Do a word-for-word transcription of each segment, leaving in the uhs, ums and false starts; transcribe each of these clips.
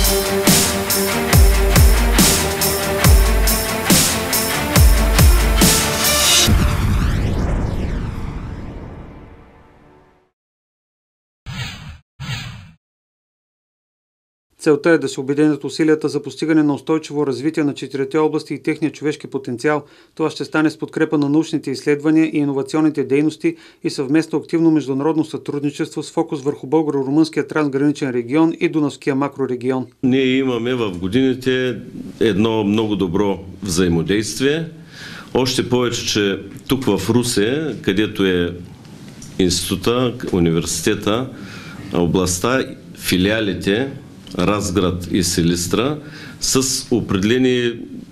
Целта е да се обединят усилията за постигане на устойчиво развитие на четирите области и техния човешки потенциал. Това ще стане с подкрепа на научните изследвания и иновационните дейности и съвместно активно международно сътрудничество с фокус върху българо-румънския трансграничен регион и Дунавския макрорегион. Ние имаме в годините едно много добро взаимодействие. Още повече, че тук в Русе, където е института, университета, областта, филиалите, Разград и Силистра, с определени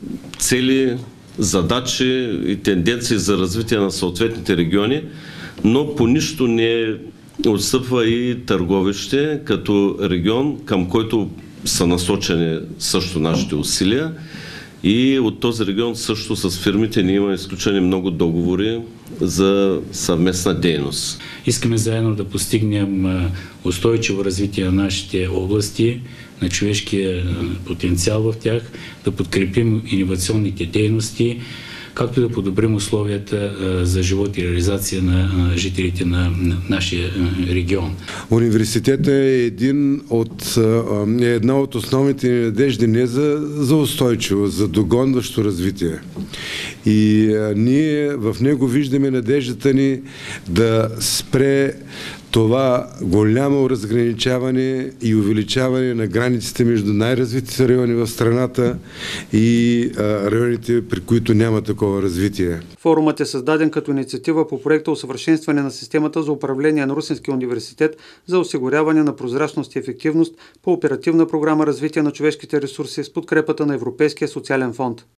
цели, задачи и тенденции за развитие на съответните региони, но по нищо не отстъпва и Търговище като регион, към който са насочени също нашите усилия. И от този регион също с фирмите ние имаме изключени много договори за съвместна дейност. Искаме заедно да постигнем устойчиво развитие на нашите области, на човешкия потенциал в тях, да подкрепим иновационните дейности, както да подобрим условията за живот и реализация на жителите на нашия регион. Университетът е един от, е една от основните ни надежди не за, за устойчиво, за догонващо развитие. И а, ние в него виждаме надеждата ни да спре това голямо разграничаване и увеличаване на границите между най-развитите райони в страната и а, районите, при които няма такова развитие. Форумът е създаден като инициатива по проекта усъвършенстване на системата за управление на Русенския университет за осигуряване на прозрачност и ефективност по оперативна програма развитие на човешките ресурси с подкрепата на Европейския социален фонд.